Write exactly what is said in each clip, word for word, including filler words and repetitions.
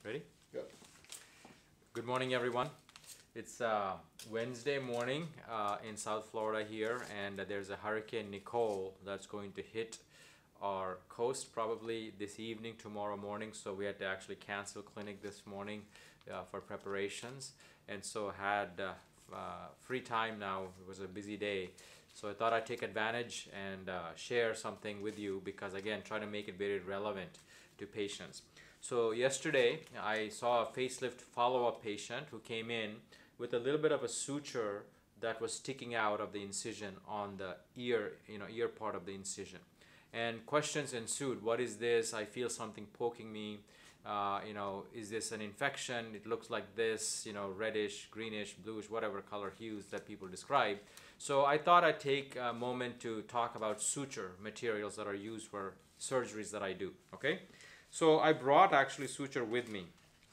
Ready? Yep. Good morning, everyone. It's uh, Wednesday morning uh, in South Florida here, and uh, there's a Hurricane Nicole that's going to hit our coast probably this evening, tomorrow morning. So we had to actually cancel clinic this morning uh, for preparations, and so had uh, uh, free time now. It was a busy day. So I thought I'd take advantage and uh, share something with you because, again, try to make it very relevant to patients. So yesterday I saw a facelift follow-up patient who came in with a little bit of a suture that was sticking out of the incision on the ear, you know, ear part of the incision. And questions ensued. What is this? I feel something poking me. Uh, you know, is this an infection? It looks like this, you know, reddish, greenish, bluish, whatever color hues that people describe. So I thought I'd take a moment to talk about suture materials that are used for surgeries that I do, okay? So I brought actually suture with me.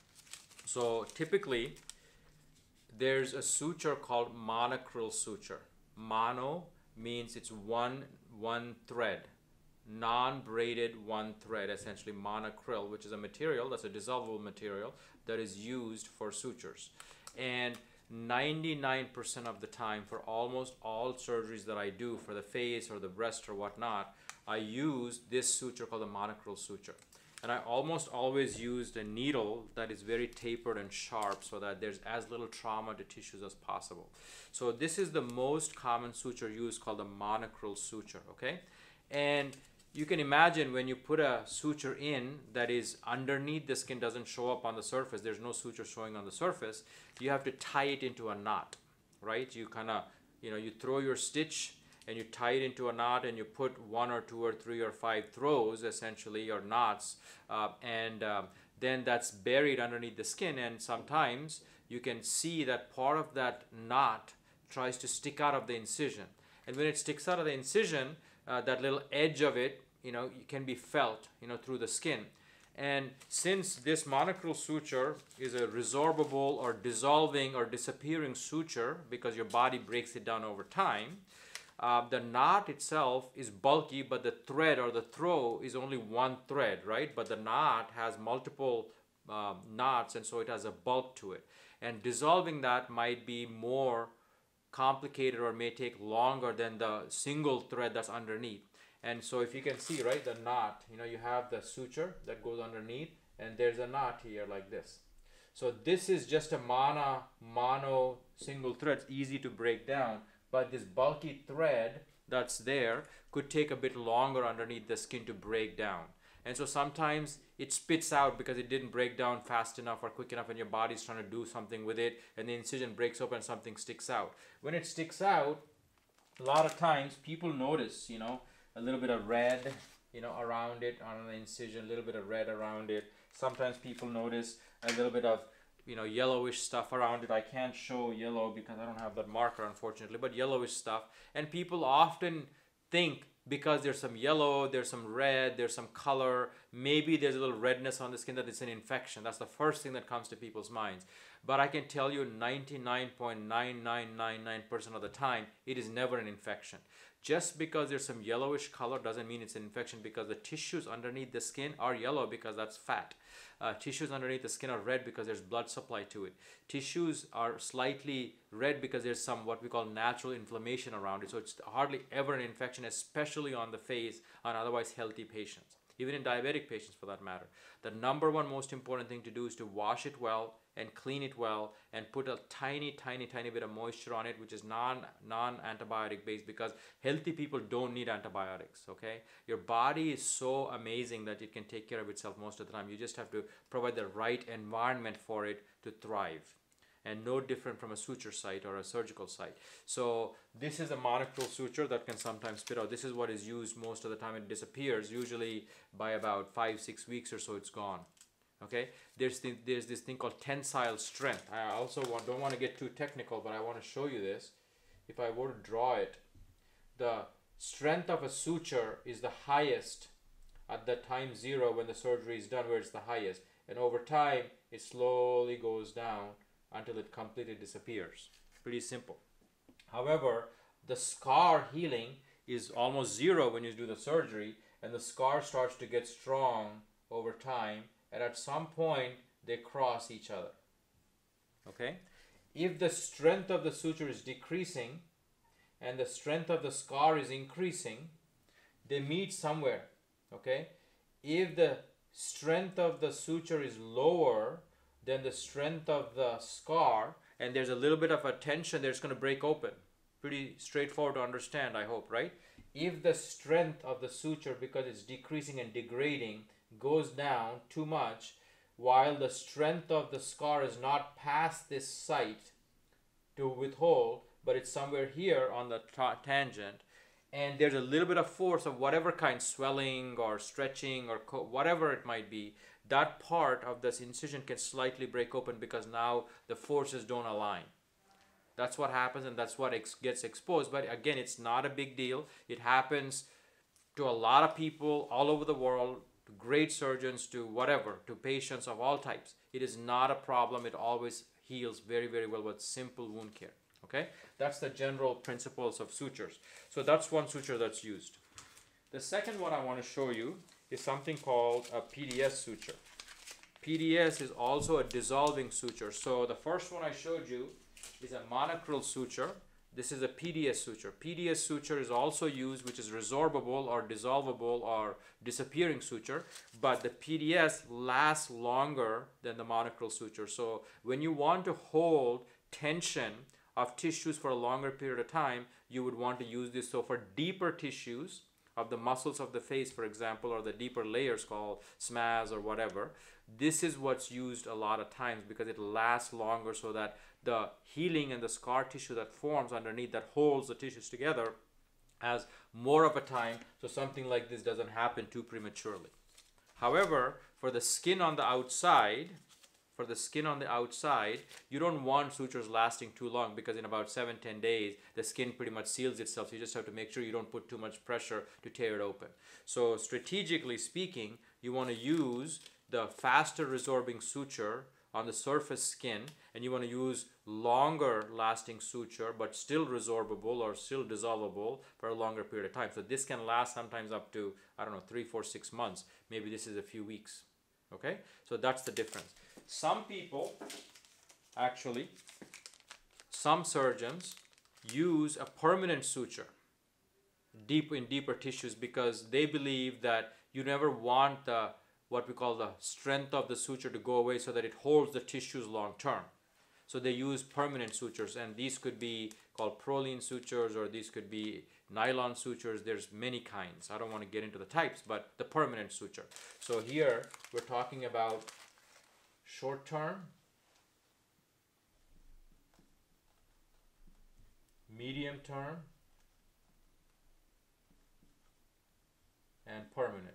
So typically there's a suture called monocryl suture. Mono means it's one, one thread. Non-braided one thread, essentially monocryl, which is a material that's a dissolvable material that is used for sutures. And ninety-nine percent of the time, for almost all surgeries that I do for the face or the breast or whatnot, I use this suture called the monocryl suture. And I almost always used a needle that is very tapered and sharp so that there's as little trauma to tissues as possible. So this is the most common suture used, called the monocryl suture, okay? And you can imagine when you put a suture in that is underneath the skin, doesn't show up on the surface, there's no suture showing on the surface, you have to tie it into a knot, right? You kind of, you know, you throw your stitch and you tie it into a knot and you put one or two or three or five throws, essentially, or knots, uh, and um, then that's buried underneath the skin, and sometimes you can see that part of that knot tries to stick out of the incision. And when it sticks out of the incision, uh, that little edge of it, you know, can be felt, you know, through the skin. And since this monocryl suture is a resorbable or dissolving or disappearing suture because your body breaks it down over time, Uh, the knot itself is bulky, but the thread or the throw is only one thread, right? But the knot has multiple um, knots, and so it has a bulk to it. And dissolving that might be more complicated or may take longer than the single thread that's underneath. And so if you can see, right, the knot, you know, you have the suture that goes underneath, and there's a knot here like this. So this is just a mono, mono single thread. It's easy to break down. But this bulky thread that's there could take a bit longer underneath the skin to break down. And so sometimes it spits out because it didn't break down fast enough or quick enough, and your body's trying to do something with it, and the incision breaks open and something sticks out. When it sticks out, a lot of times people notice, you know, a little bit of red, you know, around it, on the incision, a little bit of red around it. Sometimes people notice a little bit of, you know, yellowish stuff around it. I can't show yellow because I don't have that marker, unfortunately, but yellowish stuff. And people often think because there's some yellow, there's some red, there's some color, maybe there's a little redness on the skin, that it's an infection. That's the first thing that comes to people's minds. But I can tell you ninety-nine point nine nine nine nine percent of the time, it is never an infection. Just because there's some yellowish color doesn't mean it's an infection, because the tissues underneath the skin are yellow because that's fat. Uh, tissues underneath the skin are red because there's blood supply to it. Tissues are slightly red because there's some what we call natural inflammation around it. So it's hardly ever an infection, especially on the face on otherwise healthy patients, even in diabetic patients for that matter. The number one most important thing to do is to wash it well and clean it well and put a tiny, tiny, tiny bit of moisture on it, which is non, non-antibiotic based, because healthy people don't need antibiotics, okay? Your body is so amazing that it can take care of itself most of the time. You just have to provide the right environment for it to thrive. And no different from a suture site or a surgical site. So this is a monocryl suture that can sometimes spit out. This is what is used most of the time. It disappears usually by about five, six weeks or so. It's gone. Okay. There's the, there's this thing called tensile strength. I also want, don't want to get too technical, but I want to show you this. If I were to draw it, the strength of a suture is the highest at the time zero when the surgery is done, where it's the highest, and over time it slowly goes down until it completely disappears. Pretty simple. However, the scar healing is almost zero when you do the surgery, and the scar starts to get strong over time, and at some point they cross each other. Okay? If the strength of the suture is decreasing and the strength of the scar is increasing, they meet somewhere. Okay? If the strength of the suture is lower than the strength of the scar, and there's a little bit of a tension, there's going to break open. Pretty straightforward to understand, I hope, right? If the strength of the suture, because it's decreasing and degrading, goes down too much, while the strength of the scar is not past this site to withhold, but it's somewhere here on the ta tangent, and there's a little bit of force of whatever kind, swelling or stretching or co whatever it might be, that part of this incision can slightly break open because now the forces don't align. That's what happens, and that's what ex gets exposed. But again, it's not a big deal. It happens to a lot of people all over the world, to great surgeons, to whatever, to patients of all types. It is not a problem. It always heals very, very well with simple wound care. Okay, that's the general principles of sutures. So that's one suture that's used. The second one I want to show you is something called a P D S suture. P D S is also a dissolving suture. So the first one I showed you is a monocryl suture. This is a P D S suture. P D S suture is also used, which is resorbable or dissolvable or disappearing suture, but the P D S lasts longer than the monocryl suture. So when you want to hold tension of tissues for a longer period of time, you would want to use this. So for deeper tissues of the muscles of the face, for example, or the deeper layers called S M As or whatever, this is what's used a lot of times because it lasts longer, so that the healing and the scar tissue that forms underneath that holds the tissues together has more of a time, so something like this doesn't happen too prematurely. However, for the skin on the outside, for the skin on the outside, you don't want sutures lasting too long because in about seven to ten days, the skin pretty much seals itself. So you just have to make sure you don't put too much pressure to tear it open. So strategically speaking, you want to use the faster resorbing suture on the surface skin, and you want to use longer lasting suture but still resorbable or still dissolvable for a longer period of time. So this can last sometimes up to, I don't know, three, four, six months. Maybe this is a few weeks. Okay, so that's the difference. Some people, actually, some surgeons use a permanent suture deep in deeper tissues because they believe that you never want the what we call the strength of the suture to go away so that it holds the tissues long term. So they use permanent sutures, and these could be called Prolene sutures, or these could be nylon sutures. There's many kinds. I don't want to get into the types, but the permanent suture. So here we're talking about short term, medium term, and permanent.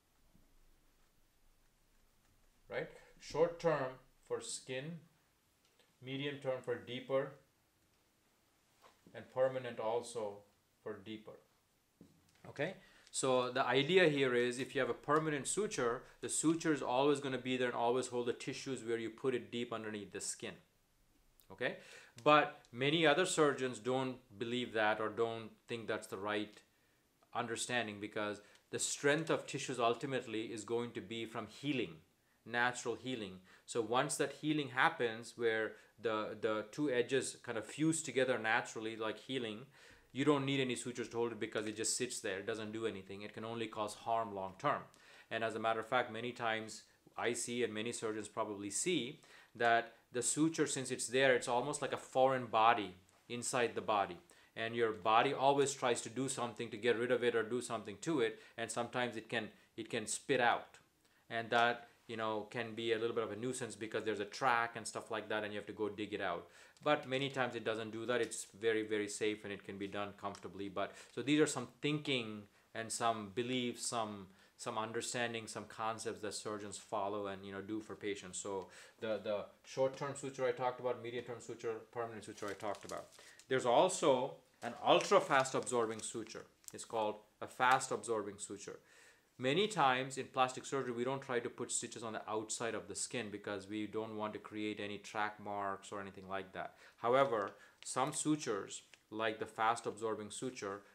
Right? Short term for skin, medium term for deeper, and permanent also for deeper. Okay? So the idea here is if you have a permanent suture, the suture is always going to be there and always hold the tissues where you put it deep underneath the skin. Okay? But many other surgeons don't believe that or don't think that's the right understanding, because the strength of tissues ultimately is going to be from healing, natural healing. So once that healing happens, where the the two edges kind of fuse together naturally like healing, you don't need any sutures to hold it because it just sits there. It doesn't do anything. It can only cause harm long term. And as a matter of fact, many times I see, and many surgeons probably see, that the suture, since it's there, it's almost like a foreign body inside the body. And your body always tries to do something to get rid of it or do something to it, and sometimes it can it can spit out. And that, you know, can be a little bit of a nuisance because there's a track and stuff like that, and you have to go dig it out. But many times it doesn't do that. It's very, very safe, and it can be done comfortably. But so these are some thinking and some beliefs, some some understanding, some concepts that surgeons follow and, you know, do for patients. So the the short-term suture I talked about, medium-term suture, permanent suture I talked about. There's also an ultra-fast absorbing suture. It's called a fast absorbing suture. Many times in plastic surgery, we don't try to put stitches on the outside of the skin because we don't want to create any track marks or anything like that. However, some sutures, like the fast absorbing suture,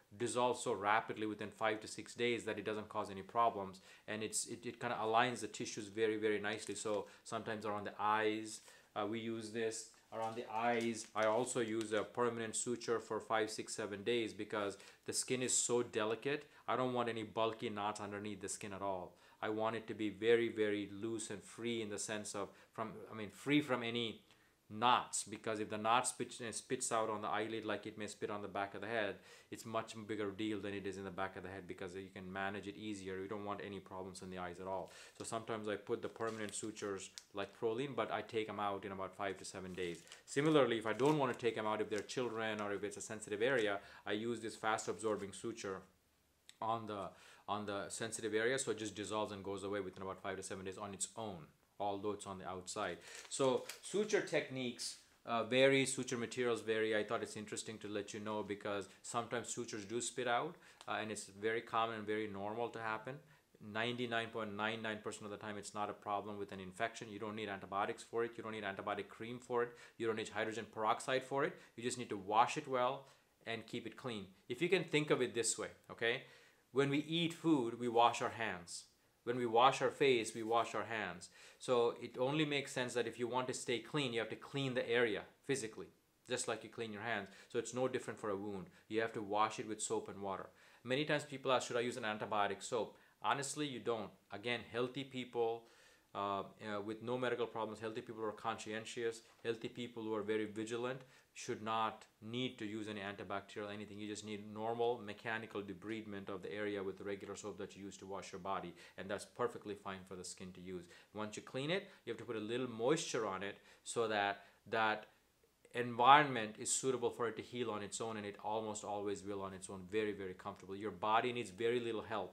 dissolves so rapidly within five to six days that it doesn't cause any problems, and it's it, it kind of aligns the tissues very very nicely. So sometimes around the eyes, uh, we use this. Around the eyes, I also use a permanent suture for five, six, seven days because the skin is so delicate. I don't want any bulky knots underneath the skin at all. I want it to be very, very loose and free in the sense of from, I mean, free from any knots, because if the knot spits, spits out on the eyelid like it may spit on the back of the head, it's much bigger deal than it is in the back of the head, because you can manage it easier. You don't want any problems in the eyes at all. So sometimes I put the permanent sutures like Proline, but I take them out in about five to seven days. Similarly, if I don't want to take them out, if they're children or if it's a sensitive area, I use this fast absorbing suture on the on the sensitive area, so it just dissolves and goes away within about five to seven days on its own, although it's on the outside. So suture techniques uh, vary, suture materials vary. I thought it's interesting to let you know because sometimes sutures do spit out, uh, and it's very common and very normal to happen. ninety-nine point nine nine percent of the time it's not a problem with an infection. You don't need antibiotics for it. You don't need antibiotic cream for it. You don't need hydrogen peroxide for it. You just need to wash it well and keep it clean. If you can think of it this way, okay? When we eat food, we wash our hands. When we wash our face, we wash our hands. So it only makes sense that if you want to stay clean, you have to clean the area physically, just like you clean your hands. So it's no different for a wound. You have to wash it with soap and water. Many times people ask, should I use an antibiotic soap? Honestly, you don't. Again, healthy people uh, uh, with no medical problems, healthy people who are conscientious, healthy people who are very vigilant, should not need to use any antibacterial anything. You just need normal mechanical debridement of the area with the regular soap that you use to wash your body, and that's perfectly fine for the skin to use. Once you clean it, you have to put a little moisture on it so that that environment is suitable for it to heal on its own, and it almost always will on its own, very very comfortable. Your body needs very little help.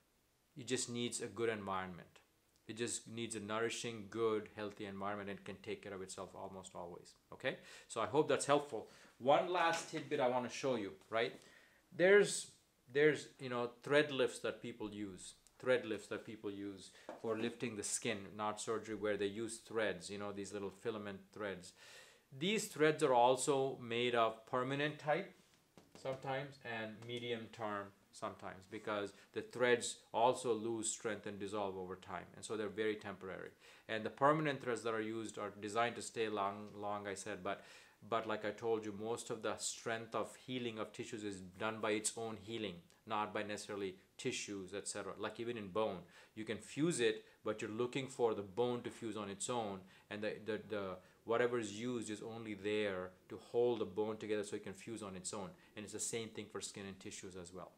It just needs a good environment. It just needs a nourishing, good, healthy environment and can take care of itself almost always. Okay? So I hope that's helpful. One last tidbit I want to show you, right? There's, there's you know, thread lifts that people use. Thread lifts that people use for lifting the skin, not surgery, where they use threads, you know, these little filament threads. These threads are also made of permanent type sometimes and medium term sometimes, because the threads also lose strength and dissolve over time, and so they're very temporary. And the permanent threads that are used are designed to stay long, long I said, but but like I told you, most of the strength of healing of tissues is done by its own healing, not by necessarily tissues, et cetera. Like even in bone, you can fuse it, but you're looking for the bone to fuse on its own, and the the, the whatever is used is only there to hold the bone together so it can fuse on its own. And it's the same thing for skin and tissues as well.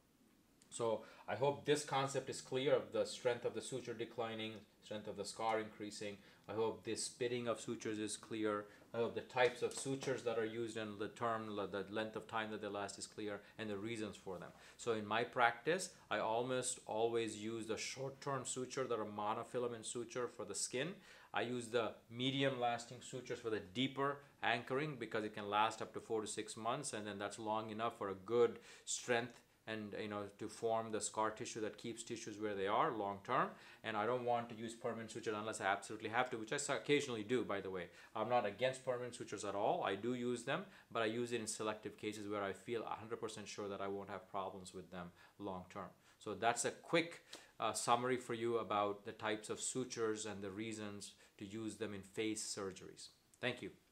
So I hope this concept is clear of the strength of the suture declining, strength of the scar increasing. I hope this spitting of sutures is clear. I hope the types of sutures that are used and the term, the length of time that they last is clear, and the reasons for them. So in my practice, I almost always use the short-term suture that are monofilament suture for the skin. I use the medium-lasting sutures for the deeper anchoring because it can last up to four to six months, and then that's long enough for a good strength and you know to form the scar tissue that keeps tissues where they are long term. And I don't want to use permanent sutures unless I absolutely have to, which I occasionally do, by the way. I'm not against permanent sutures at all. I do use them, but I use it in selective cases where I feel one hundred percent sure that I won't have problems with them long term. So that's a quick uh, summary for you about the types of sutures and the reasons to use them in face surgeries. Thank you.